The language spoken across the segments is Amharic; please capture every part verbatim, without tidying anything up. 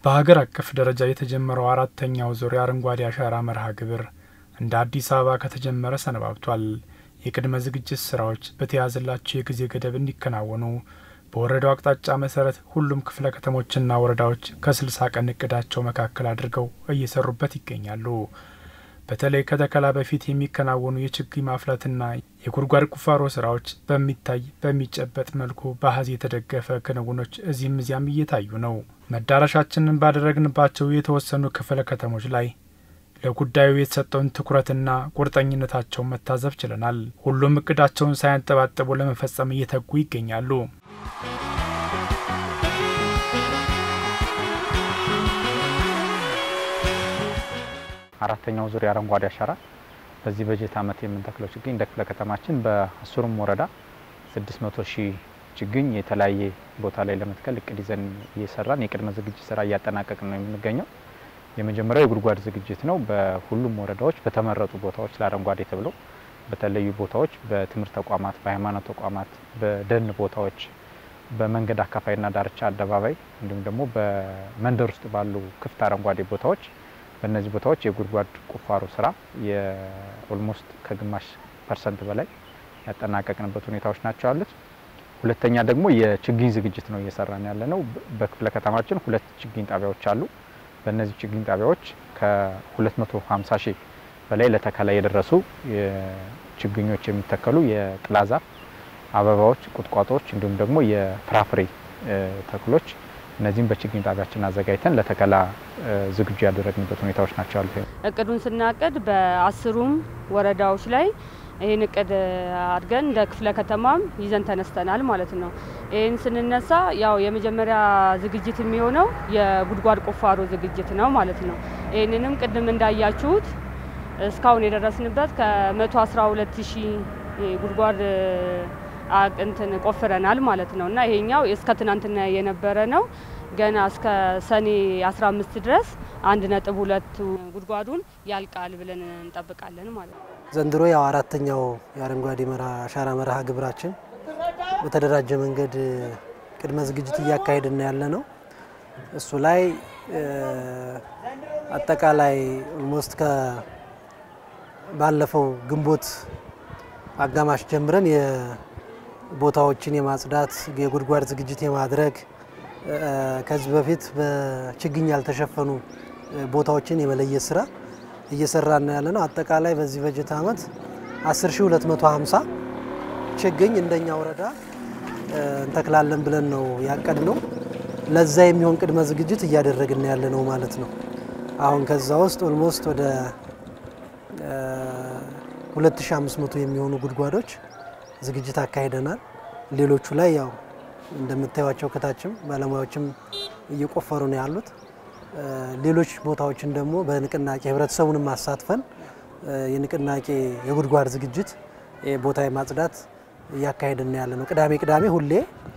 በሀገር አቀፍ ደረጃ የተጀመረው አራተኛው ዙር አረንጓዴ አሻራ መርሃ ግብር እንደ አዲስ አበባ ከተጀመረ ሰነባብቷል። የቅድመ ዝግጅት ስራዎች በተያዘላቸው የጊዜ ገደብ እንዲከናወኑ በወረዳው አቅጣጫ መሰረት ሁሉም ክፍለ ከተሞችና ወረዳዎች ከስልሳ ቀን እቅዳቸው መካከል አድርገው እየሰሩበት ይገኛሉ። በተለይ ከተከላ በፊት የሚከናወኑ የችግኝ ማፍላትና የጉድጓድ ቁፋሮ ስራዎች በሚታይ በሚጨበጥ መልኩ በአሃዝ የተደገፈ ክንውኖች እዚህም እዚያም እየታዩ ነው። መዳረሻችንን ባደረግንባቸው የተወሰኑ ክፍለ ከተሞች ላይ ለጉዳዩ የተሰጠውን ትኩረትና ቁርጠኝነታቸውን መታዘብ ችለናል። ሁሉም እቅዳቸውን ሳያንጠባጥቡ ለመፈጸም እየተጉ ይገኛሉ። አራተኛው ዙር አረንጓዴ አሻራ በዚህ በጀት ዓመት የምንተክለው ችግኝ እንደ ክፍለ ከተማችን በአስሩም ወረዳ ስድስት መቶ ሺህ ችግኝ የተለያየ ቦታ ላይ ለመትከል እቅድ ይዘን እየሰራን የቅድመ ዝግጅት ስራ እያጠናቀቅን ነው የምንገኘው። የመጀመሪያው የጉድጓድ ዝግጅት ነው። በሁሉም ወረዳዎች በተመረጡ ቦታዎች ለአረንጓዴ ተብለው በተለዩ ቦታዎች በትምህርት ተቋማት፣ በሃይማኖት ተቋማት፣ በደን ቦታዎች፣ በመንገድ አካፋይና ዳርቻ አደባባይ እንዲሁም ደግሞ በመንደር ውስጥ ባሉ ክፍት አረንጓዴ ቦታዎች በእነዚህ ቦታዎች የጉድጓድ ቁፋሮ ስራ የኦልሞስት ከግማሽ ፐርሰንት በላይ ያጠናቀቅንበት ሁኔታዎች ናቸው ያሉት። ሁለተኛ ደግሞ የችግኝ ዝግጅት ነው እየሰራን ያለነው። በክፍለ ከተማችን ሁለት ችግኝ ጣቢያዎች አሉ። በእነዚህ ችግኝ ጣቢያዎች ከ250 ሺህ በላይ ለተከላ የደረሱ ችግኞች የሚተከሉ የጥላ ዛፍ፣ አበባዎች፣ ቁጥቋጦዎች እንዲሁም ደግሞ የፍራፍሬ ተክሎች እነዚህም በችግኝ ጣቢያችን አዘጋጅተን ለተከላ ዝግጁ ያደረግንበት ሁኔታዎች ናቸው አሉ። እቅዱን ስናቀድ በአስሩም ወረዳዎች ላይ ይሄን እቅድ አድርገን እንደ ክፍለ ከተማም ይዘን ተነስተናል ማለት ነው። ይሄን ስንነሳ ያው የመጀመሪያ ዝግጅት የሚሆነው የጉድጓድ ቁፋሮ ዝግጅት ነው ማለት ነው። ይሄንንም ቅድም እንዳያችሁት እስካሁን የደረስንበት ከ112 ሺህ ጉድጓድ አቅንተን ቆፍረናል ማለት ነውና ይሄኛው እስከ ትናንትና የነበረ ነው። ገና እስከ ሰኔ አስራ አምስት ድረስ አንድ ነጥብ ሁለት ጉድጓዱን ያልቃል ብለን እንጠብቃለን ማለት ነው። ዘንድሮ ያው አራተኛው የአረንጓዴ አሻራ መርሃ ግብራችን በተደራጀ መንገድ ቅድመ ዝግጅት እያካሄድን ያለ ነው። እሱ ላይ አጠቃላይ ኦልሞስት ከ ባለፈው ግንቦት አጋማሽ ጀምረን የቦታዎችን የማጽዳት የጉድጓድ ዝግጅት የማድረግ ከዚህ በፊት በችግኝ ያልተሸፈኑ ቦታዎችን የመለየት ስራ እየሰራን ያለ ነው። አጠቃላይ በዚህ በጀት ዓመት አስር ሺህ ሁለት መቶ ሃምሳ ችግኝ እንደኛ ወረዳ እንተክላለን ብለን ነው ያቀድነው። ለዛ የሚሆን ቅድመ ዝግጅት እያደረግን ያለ ነው ማለት ነው። አሁን ከዛ ውስጥ ኦልሞስት ወደ ሁለት ሺህ አምስት መቶ የሚሆኑ ጉድጓዶች ዝግጅት አካሂደናል። ሌሎቹ ላይ ያው እንደምታዩዋቸው ከታችም ባለሙያዎችም እየቆፈሩ ነው ያሉት። ሌሎች ቦታዎችን ደግሞ በንቅናቄ ህብረተሰቡን ማሳትፈን የንቅናቄ የጉድጓድ ዝግጅት ቦታ የማጽዳት እያካሄድን ያለ ነው። ቅዳሜ ቅዳሜ ሁሌ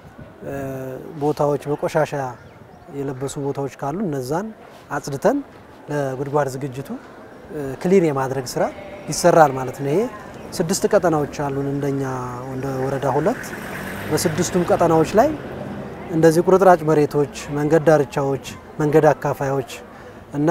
ቦታዎች በቆሻሻ የለበሱ ቦታዎች ካሉ እነዛን አጽድተን ለጉድጓድ ዝግጅቱ ክሊን የማድረግ ስራ ይሰራል ማለት ነው። ይሄ ስድስት ቀጠናዎች አሉን እንደኛ እንደ ወረዳ ሁለት። በስድስቱም ቀጠናዎች ላይ እንደዚህ ቁርጥራጭ መሬቶች፣ መንገድ ዳርቻዎች፣ መንገድ አካፋዮች እና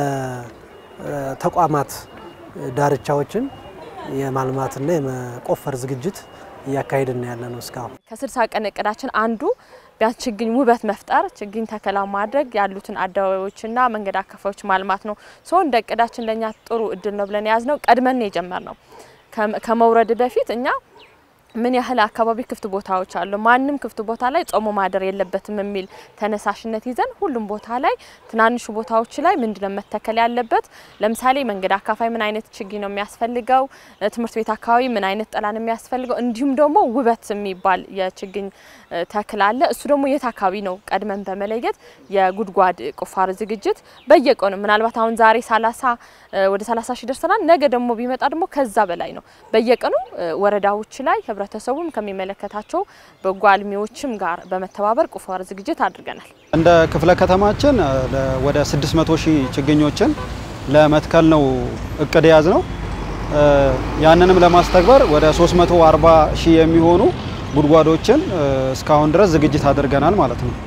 የተቋማት ዳርቻዎችን የማልማትና የመቆፈር ዝግጅት እያካሄድን ያለ ነው። እስካሁን ከስልሳ ቀን እቅዳችን አንዱ ቢያንስ ችግኝ ውበት መፍጠር፣ ችግኝ ተከላ ማድረግ፣ ያሉትን አደባባዮችና መንገድ አካፋዮች ማልማት ነው። ሶ እንደ እቅዳችን ለኛ ጥሩ እድል ነው ብለን ያዝነው ቀድመን ነው የጀመርነው። ከመውረድ በፊት እኛ ምን ያህል አካባቢ ክፍት ቦታዎች አሉ፣ ማንንም ክፍት ቦታ ላይ ጾሞ ማደር የለበትም የሚል ተነሳሽነት ይዘን ሁሉም ቦታ ላይ ትናንሽ ቦታዎች ላይ ምንድነው መተከል ያለበት፣ ለምሳሌ መንገድ አካፋይ ምን አይነት ችግኝ ነው የሚያስፈልገው፣ ትምህርት ቤት አካባቢ ምን አይነት ጠላ ነው የሚያስፈልገው፣ እንዲሁም ደግሞ ውበት የሚባል የችግኝ ተክል አለ። እሱ ደግሞ የት አካባቢ ነው ቀድመን በመለየት የጉድጓድ ቁፋሮ ዝግጅት በየቀኑ ምናልባት አሁን ዛሬ ሰላሳ ወደ ሰላሳ ሺህ ደርሰናል። ነገ ደግሞ ቢመጣ ደግሞ ከዛ በላይ ነው። በየቀኑ ወረዳዎች ላይ ህብረተሰቡም ከሚመለከታቸው በጓልሚዎችም ጋር በመተባበር ቁፋሮ ዝግጅት አድርገናል። እንደ ክፍለ ከተማችን ወደ ስድስት መቶ ሺህ ችግኞችን ለመትከል ነው እቅድ ያዝ ነው። ያንንም ለማስተግበር ወደ ሶስት መቶ አርባ ሺህ የሚሆኑ ጉድጓዶችን እስካሁን ድረስ ዝግጅት አድርገናል ማለት ነው።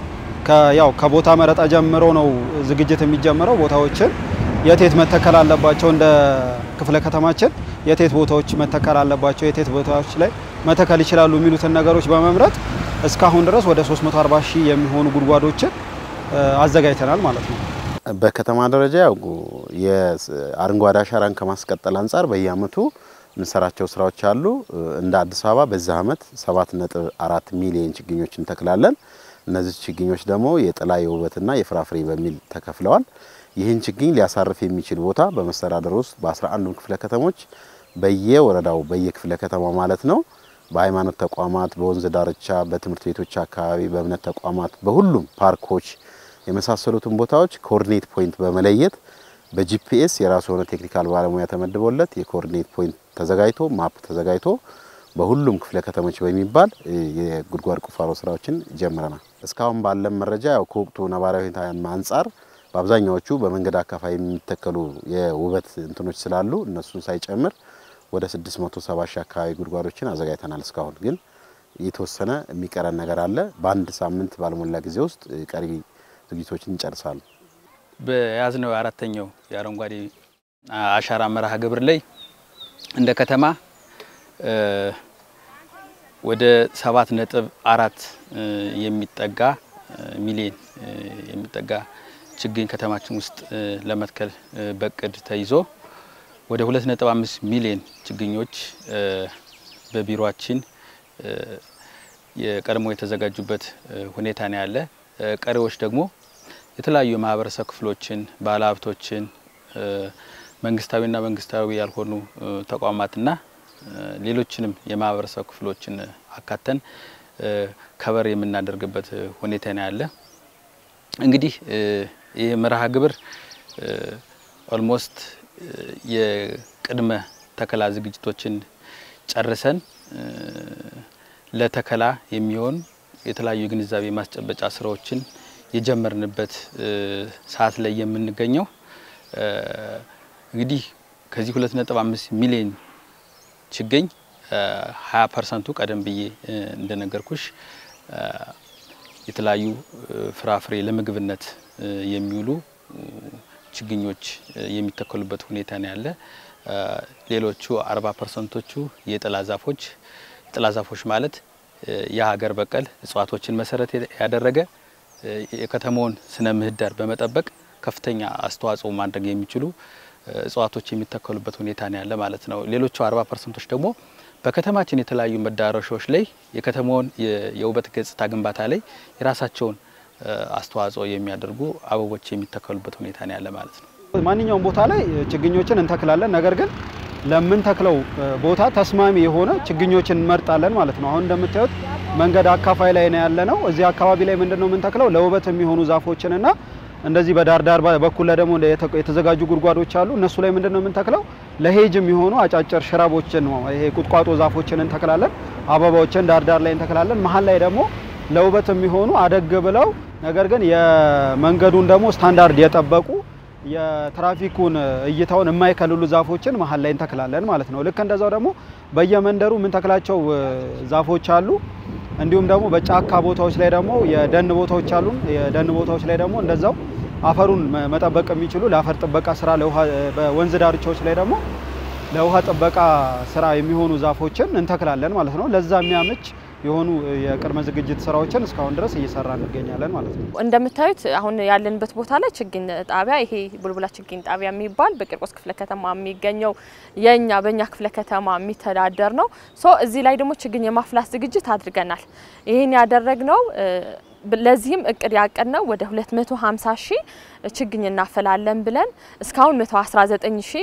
ከያው ከቦታ መረጣ ጀምሮ ነው ዝግጅት የሚጀምረው። ቦታዎችን የቴት መተከል አለባቸው እንደ ክፍለ ከተማችን የቴት ቦታዎች መተከል አለባቸው የቴት ቦታዎች ላይ መተከል ይችላሉ የሚሉትን ነገሮች በመምረጥ እስካሁን ድረስ ወደ ሶስት መቶ አርባ ሺህ የሚሆኑ ጉድጓዶችን አዘጋጅተናል ማለት ነው። በከተማ ደረጃ ያው የአረንጓዴ አሻራን ከማስቀጠል አንፃር በየአመቱ ምንሰራቸው ስራዎች አሉ። እንደ አዲስ አበባ በዛ አመት ሰባት ነጥብ አራት ሚሊዮን ችግኞችን እንተክላለን። እነዚህ ችግኞች ደግሞ የጥላ የውበትና የፍራፍሬ በሚል ተከፍለዋል። ይህን ችግኝ ሊያሳርፍ የሚችል ቦታ በመስተዳድር ውስጥ በ11ዱም ክፍለ ከተሞች በየወረዳው በየክፍለ ከተማው ማለት ነው በሃይማኖት ተቋማት በወንዝ ዳርቻ በትምህርት ቤቶች አካባቢ በእምነት ተቋማት በሁሉም ፓርኮች የመሳሰሉትን ቦታዎች ኮኦርዲኔት ፖይንት በመለየት በጂፒኤስ የራሱ የሆነ ቴክኒካል ባለሙያ ተመድቦለት የኮኦርዲኔት ፖይንት ተዘጋጅቶ ማፕ ተዘጋጅቶ በሁሉም ክፍለ ከተሞች በሚባል የጉድጓድ ቁፋሮ ስራዎችን ጀምረናል። እስካሁን ባለም መረጃ ያው ከወቅቱ ነባራዊ ሁኔታ አንፃር በአብዛኛዎቹ በመንገድ አካፋይ የሚተከሉ የውበት እንትኖች ስላሉ እነሱን ሳይጨምር ወደ ስድስት መቶ ሰባ ሺህ አካባቢ ጉድጓዶችን አዘጋጅተናል። እስካሁን ግን የተወሰነ የሚቀረን ነገር አለ። በአንድ ሳምንት ባልሞላ ጊዜ ውስጥ ቀሪ ዝግጅቶችን እንጨርሳለን። በያዝነው አራተኛው የአረንጓዴ አሻራ መርሃ ግብር ላይ እንደ ከተማ ወደ ሰባት ነጥብ አራት የሚጠጋ ሚሊዮን የሚጠጋ ችግኝ ከተማችን ውስጥ ለመትከል በቅድ ተይዞ ወደ ሁለት ነጥብ አምስት ሚሊዮን ችግኞች በቢሮአችን የቀድሞ የተዘጋጁበት ሁኔታ ነው ያለ። ቀሪዎች ደግሞ የተለያዩ ማህበረሰብ ክፍሎችን ባለሀብቶችን መንግስታዊና መንግስታዊ ያልሆኑ ተቋማትና ሌሎችንም የማህበረሰብ ክፍሎችን አካተን ከበር የምናደርግበት ሁኔታ ነው ያለ። እንግዲህ ይህ መርሃ ግብር ኦልሞስት የቅድመ ተከላ ዝግጅቶችን ጨርሰን ለተከላ የሚሆን የተለያዩ ግንዛቤ ማስጨበጫ ስራዎችን የጀመርንበት ሰዓት ላይ የምንገኘው እንግዲህ ከዚህ ሁለት ነጥብ አምስት ሚሊዮን ችግኝ ሀያ ፐርሰንት ቀደም ብዬ እንደነገርኩሽ የተለያዩ ፍራፍሬ ለምግብነት የሚውሉ ችግኞች የሚተከሉበት ሁኔታ ነው ያለ። ሌሎቹ አርባ ፐርሰንቶቹ የጥላ ዛፎች ጥላ ዛፎች ማለት የሀገር በቀል እጽዋቶችን መሰረት ያደረገ የከተማውን ስነ ምህዳር በመጠበቅ ከፍተኛ አስተዋጽኦ ማድረግ የሚችሉ እጽዋቶች የሚተከሉበት ሁኔታ ነው ያለ ማለት ነው። ሌሎቹ አርባ ፐርሰንቶች ደግሞ በከተማችን የተለያዩ መዳረሻዎች ላይ የከተማውን የውበት ገጽታ ግንባታ ላይ የራሳቸውን አስተዋጽኦ የሚያደርጉ አበቦች የሚተከሉበት ሁኔታ ነው ያለ ማለት ነው። ማንኛውም ቦታ ላይ ችግኞችን እንተክላለን። ነገር ግን ለምን ተክለው ቦታ ተስማሚ የሆነ ችግኞችን እንመርጣለን ማለት ነው። አሁን እንደምታዩት መንገድ አካፋይ ላይ ነው ያለነው። እዚህ አካባቢ ላይ ምንድነው ምን ተክለው ለውበት የሚሆኑ ዛፎችንና እንደዚህ በዳር ዳር በኩል ደግሞ የተዘጋጁ ጉድጓዶች አሉ። እነሱ ላይ ምንድነው ምን ተክለው ለሄጅ የሚሆኑ አጫጭር ሽራቦችን ነው ይሄ ቁጥቋጦ ዛፎችን እንተክላለን። አበባዎችን ዳር ዳር ላይ እንተክላለን። መሃል ላይ ደግሞ ለውበት የሚሆኑ አደግ ብለው ነገር ግን የመንገዱን ደግሞ ስታንዳርድ የጠበቁ የትራፊኩን እይታውን የማይከልሉ ዛፎችን መሃል ላይ እንተክላለን ማለት ነው። ልክ እንደዛው ደግሞ በየመንደሩ ምን ተክላቸው ዛፎች አሉ። እንዲሁም ደግሞ በጫካ ቦታዎች ላይ ደግሞ የደን ቦታዎች አሉ። የደን ቦታዎች ላይ ደግሞ እንደዛው አፈሩን መጠበቅ የሚችሉ ለአፈር ጥበቃ ስራ ለውሃ በወንዝ ዳርቻዎች ላይ ደግሞ ለውሃ ጥበቃ ስራ የሚሆኑ ዛፎችን እንተክላለን ማለት ነው። ለዛ የሚያመች የሆኑ የቅድመ ዝግጅት ስራዎችን እስካሁን ድረስ እየሰራን እንገኛለን ማለት ነው። እንደምታዩት አሁን ያለንበት ቦታ ላይ ችግኝ ጣቢያ ይሄ ቡልቡላ ችግኝ ጣቢያ የሚባል በቂርቆስ ክፍለ ከተማ የሚገኘው የኛ በእኛ ክፍለ ከተማ የሚተዳደር ነው። ሶ እዚህ ላይ ደግሞ ችግኝ የማፍላት ዝግጅት አድርገናል። ይሄን ያደረግነው ለዚህም እቅድ ያቀድነው ወደ ሁለት መቶ ሃምሳ ሺህ ችግኝ እናፈላለን ብለን እስካሁን መቶ አስራ ዘጠኝ ሺህ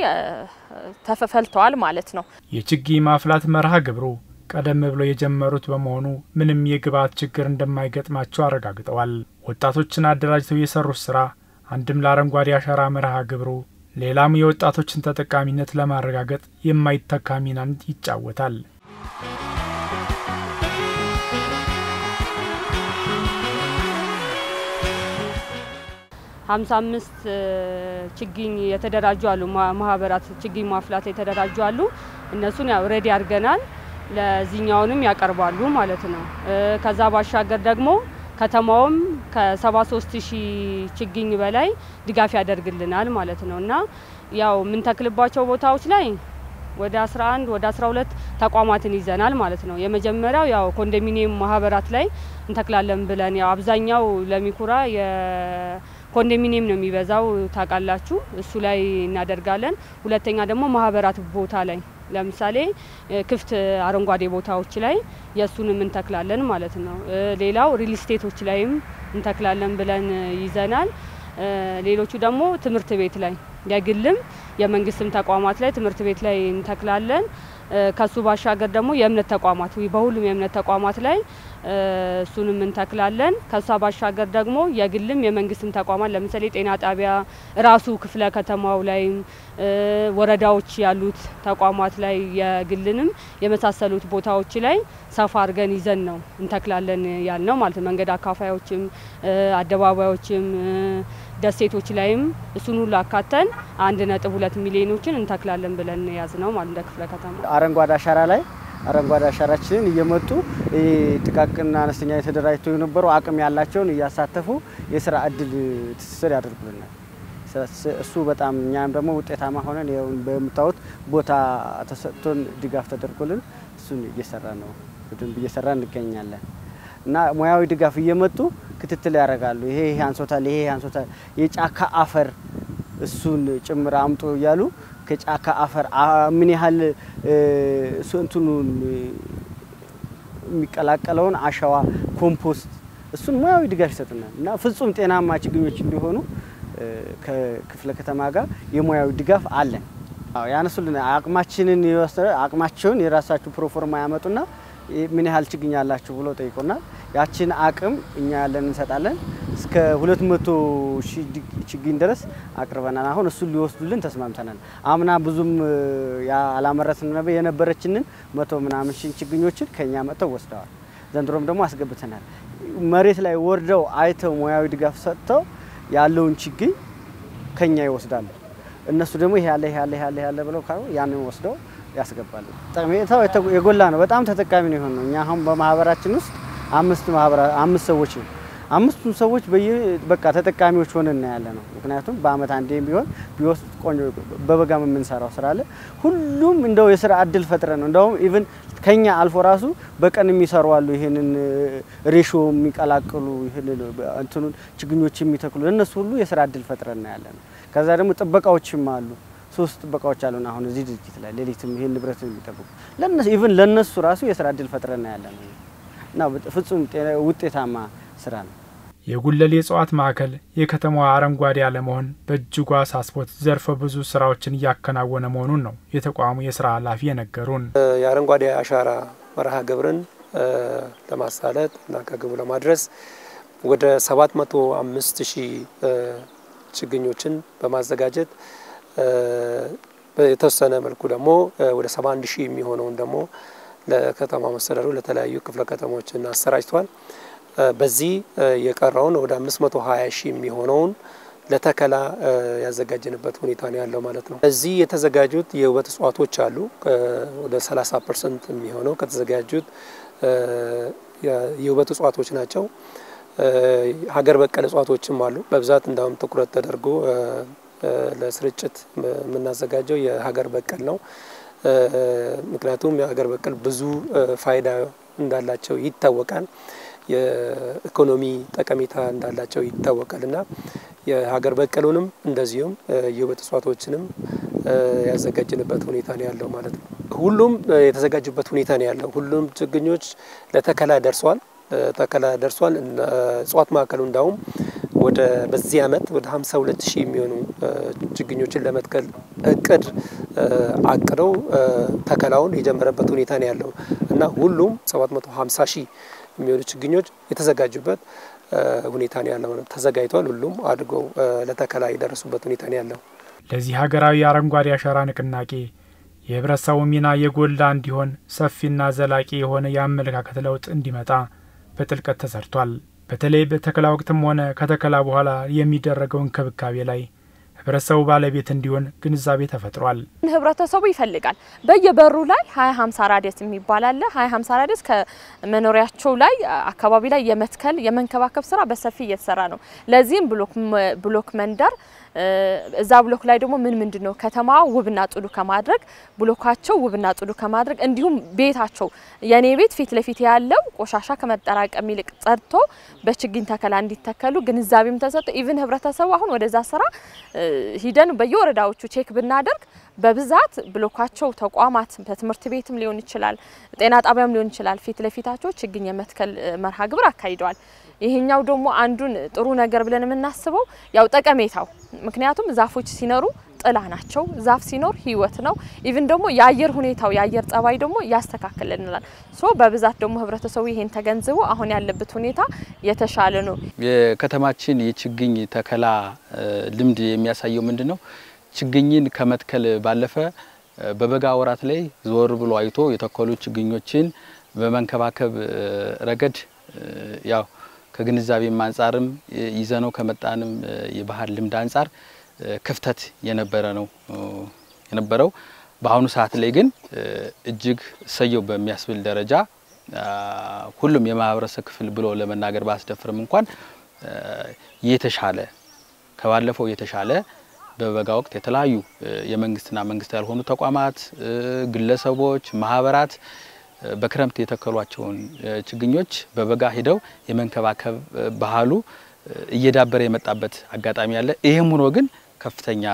ተፈልተዋል ማለት ነው። የችግኝ ማፍላት መርሃ ግብሩ ቀደም ብለው የጀመሩት በመሆኑ ምንም የግብዓት ችግር እንደማይገጥማቸው አረጋግጠዋል። ወጣቶችን አደራጅተው የሰሩት ስራ አንድም ለአረንጓዴ አሻራ መርሃ ግብሩ ሌላም የወጣቶችን ተጠቃሚነት ለማረጋገጥ የማይተካ ሚናን ይጫወታል። ሃምሳ አምስት ችግኝ የተደራጁ አሉ ማህበራት ችግኝ ማፍላት የተደራጁ አሉ። እነሱን ያው ሬዲ አድርገናል ለዚህኛውንም ያቀርባሉ ማለት ነው። ከዛ ባሻገር ደግሞ ከተማውም ከ73 ሺህ ችግኝ በላይ ድጋፍ ያደርግልናል ማለት ነውና ያው ምን ተክልባቸው ቦታዎች ላይ ወደ አስራ አንድ ወደ አስራ ሁለት ተቋማትን ይዘናል ማለት ነው። የመጀመሪያው ያው ኮንዶሚኒየም ማህበራት ላይ እንተክላለን ብለን ያው አብዛኛው ለሚኩራ የኮንዶሚኒየም ነው የሚበዛው ታቃላችሁ እሱ ላይ እናደርጋለን። ሁለተኛ ደግሞ ማህበራት ቦታ ላይ ለምሳሌ ክፍት አረንጓዴ ቦታዎች ላይ የሱንም እንተክላለን ማለት ነው። ሌላው ሪል ስቴቶች ላይም እንተክላለን ብለን ይዘናል። ሌሎቹ ደግሞ ትምህርት ቤት ላይ የግልም የመንግስትም ተቋማት ላይ ትምህርት ቤት ላይ እንተክላለን። ከሱ ባሻገር ደግሞ የእምነት ተቋማት በሁሉም የእምነት ተቋማት ላይ እሱንም እንተክላለን። ከሷ ባሻገር ደግሞ የግልም የመንግስትም ተቋማት ለምሳሌ ጤና ጣቢያ ራሱ ክፍለ ከተማው ላይ ወረዳዎች ያሉት ተቋማት ላይ የግልንም የመሳሰሉት ቦታዎች ላይ ሰፋ አድርገን ይዘን ነው እንተክላለን ያልነው ማለት ነው። መንገድ አካፋዮችም አደባባዮችም ደሴቶች ላይም እሱን ሁሉ አካተን አንድ ነጥብ ሁለት ሚሊዮኖችን እንተክላለን ብለን ያዝነው ማለት እንደ ክፍለ ከተማ። አረንጓዴ አሻራ ላይ አረንጓዴ አሻራችንን እየመጡ ጥቃቅንና አነስተኛ የተደራጅተው የነበሩ አቅም ያላቸውን እያሳተፉ የስራ እድል ትስስር ያደርጉልናል። እሱ በጣም እኛም ደግሞ ውጤታማ ሆነን በመታወት ቦታ ተሰጥቶን ድጋፍ ተደርጎልን እሱን እየሰራ ነው በደንብ እየሰራ እንገኛለን። እና ሙያዊ ድጋፍ እየመጡ ክትትል ያደርጋሉ። ይሄ ይሄ አንሶታል ይሄ አንሶታል የጫካ አፈር እሱን ጭምር አምጦ ያሉ ከጫካ አፈር ምን ያህል እንትኑን የሚቀላቀለውን አሸዋ ኮምፖስት እሱን ሙያዊ ድጋፍ ይሰጡናል። እና ፍጹም ጤናማ ችግኞች እንዲሆኑ ከክፍለ ከተማ ጋር የሙያዊ ድጋፍ አለን። አዎ ያነሱልን አቅማችንን ይወስደ አቅማቸውን የራሳቸው ፕሮፎርማ ያመጡና ምን ያህል ችግኝ አላችሁ ብሎ ጠይቆናል። ያችን አቅም እኛ ያለን እንሰጣለን። እስከ ሁለት መቶ ሺህ ችግኝ ድረስ አቅርበናል። አሁን እሱ ሊወስዱልን ተስማምተናል። አምና ብዙም ያላመረትን ነበር የነበረችንን መቶ ምናምን ሺህ ችግኞችን ከኛ መጥተው ወስደዋል። ዘንድሮም ደግሞ አስገብተናል። መሬት ላይ ወርደው አይተው ሙያዊ ድጋፍ ሰጥተው ያለውን ችግኝ ከኛ ይወስዳሉ። እነሱ ደግሞ ይሄ ያለ ይሄ ያለ ይሄ ያለ ያለ ብለው ካሉ ያንን ወስደው ያስገባሉ። ጠቀሜታው የጎላ ነው። በጣም ተጠቃሚ ነው የሆነው። እኛ አሁን በማህበራችን ውስጥ አምስት ማህበራ አምስት ሰዎች ነው አምስቱም ሰዎች በየ በቃ ተጠቃሚዎች ሆነን ያለ ነው። ምክንያቱም በአመት አንዴም ቢሆን ቢወስድ ቆንጆ በበጋም የምንሰራው ስራ አለ። ሁሉም እንደው የስራ እድል ፈጥረን ነው እንደውም ኢቭን ከኛ አልፎ ራሱ በቀን የሚሰሩ አሉ። ይሄንን ሬሾ የሚቀላቅሉ ይሄን እንትኑን ችግኞች የሚተክሉ እነሱ ሁሉ የስራ እድል ፈጥረን ነው ያለ ነው። ከዛ ደግሞ ጥበቃዎችም አሉ። ሶስት ጥበቃዎች አሉና አሁን እዚህ ድርጅት ላይ ሌሊትም ይሄን ንብረት የሚጠብቁ ለነሱ ኢቭን ለነሱ ራሱ የስራ እድል ፈጥረን ነው ያለ ነው። እና ፍጹም ውጤታማ ስራ ነው። የጉለሌ እጽዋት ማዕከል የከተማዋ አረንጓዴ ያለመሆን በእጅጉ አሳስቦት ዘርፈ ብዙ ስራዎችን እያከናወነ መሆኑን ነው የተቋሙ የስራ ኃላፊ የነገሩን። የአረንጓዴ አሻራ መርሃ ግብርን ለማሳለጥ እና ከግቡ ለማድረስ ወደ ሰባት መቶ አምስት ሺህ ችግኞችን በማዘጋጀት በተወሰነ መልኩ ደግሞ ወደ ሰባ አንድ ሺህ የሚሆነውን ደግሞ ለከተማ መስተዳድሩ ለተለያዩ ክፍለ ከተሞችን አሰራጭቷል። በዚህ የቀረውን ወደ አምስት መቶ ሀያ ሺህ የሚሆነውን ለተከላ ያዘጋጀንበት ሁኔታ ነው ያለው ማለት ነው። እዚህ የተዘጋጁት የውበት እጽዋቶች አሉ። ወደ ሰላሳ ፐርሰንት የሚሆነው ከተዘጋጁት የውበት እጽዋቶች ናቸው። ሀገር በቀል እጽዋቶችም አሉ። በብዛት እንዳውም ትኩረት ተደርጎ ለስርጭት የምናዘጋጀው የሀገር በቀል ነው። ምክንያቱም የሀገር በቀል ብዙ ፋይዳ እንዳላቸው ይታወቃል። የኢኮኖሚ ጠቀሜታ እንዳላቸው ይታወቃልና የሀገር በቀሉንም እንደዚሁም የውበት እጽዋቶችንም ያዘጋጅንበት ሁኔታ ነው ያለው ማለት ነው። ሁሉም የተዘጋጁበት ሁኔታ ነው ያለው። ሁሉም ችግኞች ለተከላ ደርሷል ተከላ ደርሷል። እጽዋት ማዕከሉ እንዳውም ወደ በዚህ አመት ወደ ሃምሳ ሁለት ሺህ የሚሆኑ ችግኞችን ለመትከል እቅድ አቅደው ተከላውን የጀመረበት ሁኔታ ነው ያለው እና ሁሉም ሰባት መቶ ሃምሳ ሺህ የሚሆኑ ችግኞች የተዘጋጁበት ሁኔታ ነው ያለው። ተዘጋጅቷል። ሁሉም አድገው ለተከላ የደረሱበት ሁኔታ ነው ያለው። ለዚህ ሀገራዊ አረንጓዴ አሻራ ንቅናቄ የህብረተሰቡ ሚና የጎላ እንዲሆን ሰፊና ዘላቂ የሆነ የአመለካከት ለውጥ እንዲመጣ በጥልቀት ተሰርቷል። በተለይ በተከላ ወቅትም ሆነ ከተከላ በኋላ የሚደረገው እንክብካቤ ላይ ህብረተሰቡ ባለቤት እንዲሆን ግንዛቤ ተፈጥሯል። ህብረተሰቡ ይፈልጋል በየበሩ ላይ ሃያ ሃምሳ ራዲየስ የሚባል አለ። ሃያ ሃምሳ ራዲየስ ከመኖሪያቸው ላይ አካባቢ ላይ የመትከል የመንከባከብ ስራ በሰፊ እየተሰራ ነው። ለዚህም ብሎክ ብሎክ መንደር እዛ ብሎክ ላይ ደግሞ ምን ምንድነው ከተማ ውብና ጽዱ ከማድረግ ብሎካቸው ውብና ጽዱ ከማድረግ እንዲሁም ቤታቸው የኔ ቤት ፊት ለፊት ያለው ቆሻሻ ከመጠራቀም ይልቅ ጸድቶ በችግኝ ተከላ እንዲተከሉ ግንዛቤም ተሰጥቶ ኢቭን ህብረተሰቡ አሁን ወደዛ ስራ ሂደን በየወረዳዎቹ ቼክ ብናደርግ በብዛት ብሎካቸው ተቋማት በትምህርት ቤትም ሊሆን ይችላል ጤና ጣቢያም ሊሆን ይችላል ፊት ለፊታቸው ችግኝ የመትከል መርሃ ግብር አካሂደዋል። ይሄኛው ደግሞ አንዱን ጥሩ ነገር ብለን የምናስበው ያው ጠቀሜታው ምክንያቱም ዛፎች ሲኖሩ ጥላ ናቸው ዛፍ ሲኖር ህይወት ነው ኢቭን ደግሞ የአየር ሁኔታው የአየር ጸባይ ደግሞ ያስተካክልልናል። ሶ በብዛት ደግሞ ህብረተሰቡ ይሄን ተገንዝቦ አሁን ያለበት ሁኔታ የተሻለ ነው። የከተማችን የችግኝ ተከላ ልምድ የሚያሳየው ምንድነው ችግኝን ከመትከል ባለፈ በበጋ ወራት ላይ ዞር ብሎ አይቶ የተከሉ ችግኞችን በመንከባከብ ረገድ ያው ከግንዛቤ አንፃርም ይዘነው ከመጣንም የባህል ልምድ አንፃር ክፍተት የነበረ ነው የነበረው። በአሁኑ ሰዓት ላይ ግን እጅግ ሰየው በሚያስብል ደረጃ ሁሉም የማህበረሰብ ክፍል ብሎ ለመናገር ባስደፍርም እንኳን የተሻለ ከባለፈው የተሻለ በበጋ ወቅት የተለያዩ የመንግስትና መንግስት ያልሆኑ ተቋማት ግለሰቦች ማህበራት በክረምት የተከሏቸውን ችግኞች በበጋ ሄደው የመንከባከብ ባህሉ እየዳበረ የመጣበት አጋጣሚ አለ። ይሄም ሆኖ ግን ከፍተኛ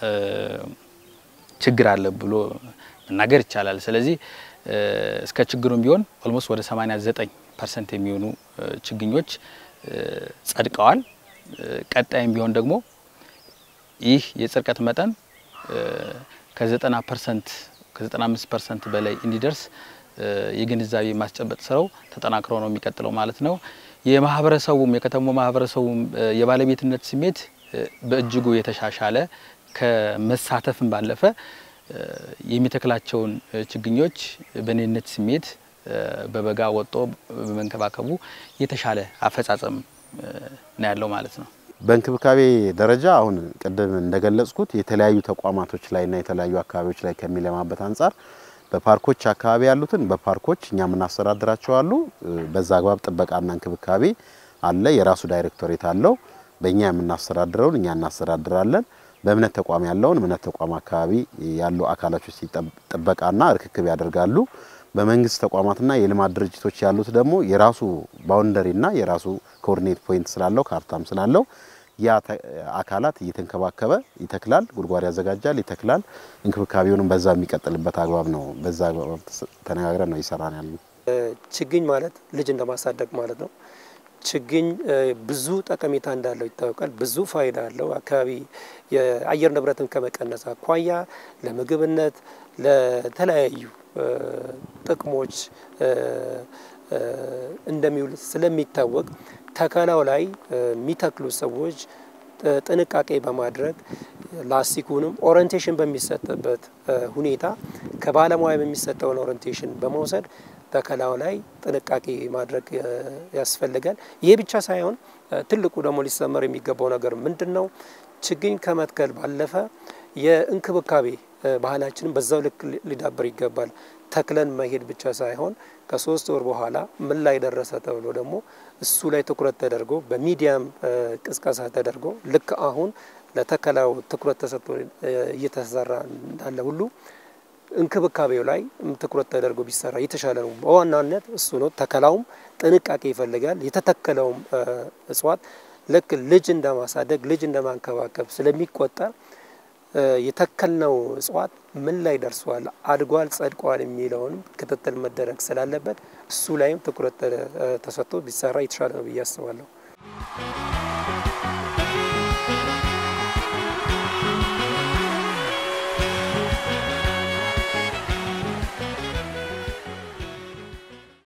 ችግር አለ ብሎ መናገር ይቻላል። ስለዚህ እስከ ችግሩም ቢሆን ኦልሞስት ወደ ሰማንያ ዘጠኝ ፐርሰንት የሚሆኑ ችግኞች ጸድቀዋል። ቀጣይም ቢሆን ደግሞ ይህ የጽድቀት መጠን ከ90 ፐርሰንት ከ95 ፐርሰንት በላይ እንዲደርስ የግንዛቤ ማስጨበጥ ስራው ተጠናክሮ ነው የሚቀጥለው ማለት ነው። የማህበረሰቡም የከተማው ማህበረሰቡም የባለቤትነት ስሜት በእጅጉ የተሻሻለ ከመሳተፍም ባለፈ የሚተክላቸውን ችግኞች በኔነት ስሜት በበጋ ወጦ በመንከባከቡ የተሻለ አፈጻጸም ነው ያለው ማለት ነው። በእንክብካቤ ደረጃ አሁን ቀደም እንደገለጽኩት የተለያዩ ተቋማቶች ላይና የተለያዩ አካባቢዎች ላይ ከሚለማበት አንፃር በፓርኮች አካባቢ ያሉትን በፓርኮች እኛ ምናስተዳድራቸው አሉ። በዛ አግባብ ጥበቃና እንክብካቤ አለ። የራሱ ዳይሬክቶሬት አለው። በእኛ የምናስተዳድረውን እኛ እናስተዳድራለን። በእምነት ተቋም ያለውን እምነት ተቋም አካባቢ ያሉ አካላቶች ጥበቃና ርክክብ ያደርጋሉ። በመንግስት ተቋማትና የልማት ድርጅቶች ያሉት ደግሞ የራሱ ባውንደሪና የራሱ ኮኦርዲኔት ፖይንት ስላለው ካርታም ስላለው ያ አካላት እየተንከባከበ ይተክላል፣ ጉድጓድ ያዘጋጃል፣ ይተክላል። እንክብካቤውንም በዛ የሚቀጥልበት አግባብ ነው። በዛ አግባብ ተነጋግረን ነው ይሰራን ያለው። ችግኝ ማለት ልጅ እንደማሳደግ ማለት ነው። ችግኝ ብዙ ጠቀሜታ እንዳለው ይታወቃል። ብዙ ፋይዳ አለው። አካባቢ የአየር ንብረትን ከመቀነስ አኳያ ለምግብነት ለተለያዩ ጥቅሞች እንደሚውል ስለሚታወቅ ተከላው ላይ የሚተክሉ ሰዎች ጥንቃቄ በማድረግ ላስቲኩንም ኦሪንቴሽን በሚሰጥበት ሁኔታ ከባለሙያ በሚሰጠው ኦሪንቴሽን በመውሰድ ተከላው ላይ ጥንቃቄ ማድረግ ያስፈልጋል። ይሄ ብቻ ሳይሆን ትልቁ ደግሞ ሊሰመር የሚገባው ነገር ምንድነው? ችግኝ ከመትከል ባለፈ የእንክብካቤ ባህላችንን በዛው ልክ ሊዳብር ይገባል። ተክለን መሄድ ብቻ ሳይሆን ከሶስት ወር በኋላ ምን ላይ ደረሰ ተብሎ ደግሞ እሱ ላይ ትኩረት ተደርጎ በሚዲያም ቅስቀሳ ተደርጎ ልክ አሁን ለተከላው ትኩረት ተሰጥቶ እየተሰራ እንዳለ ሁሉ እንክብካቤው ላይ ትኩረት ተደርጎ ቢሰራ የተሻለ ነው። በዋናነት እሱ ነው። ተከላውም ጥንቃቄ ይፈልጋል። የተተከለውም እጽዋት ልክ ልጅ እንደማሳደግ ልጅ እንደማንከባከብ ስለሚቆጠር የተከልነው እጽዋት ምን ላይ ደርሷል፣ አድጓል፣ ጸድቋል የሚለውን ክትትል መደረግ ስላለበት እሱ ላይም ትኩረት ተሰጥቶ ቢሰራ የተሻለ ነው ብዬ አስባለሁ።